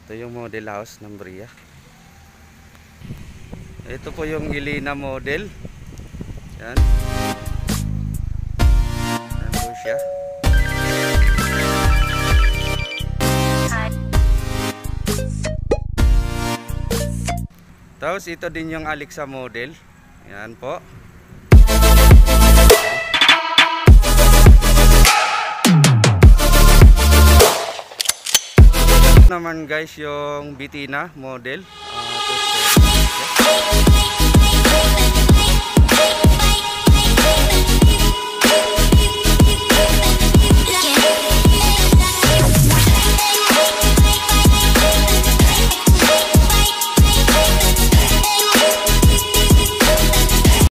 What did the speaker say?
Ito yung model house ng Bria. Ito po yung Elena model. Yan. Yan po siya. Tapos ito din yung Alexa model. Yan po. Naman guys yung Bitina model.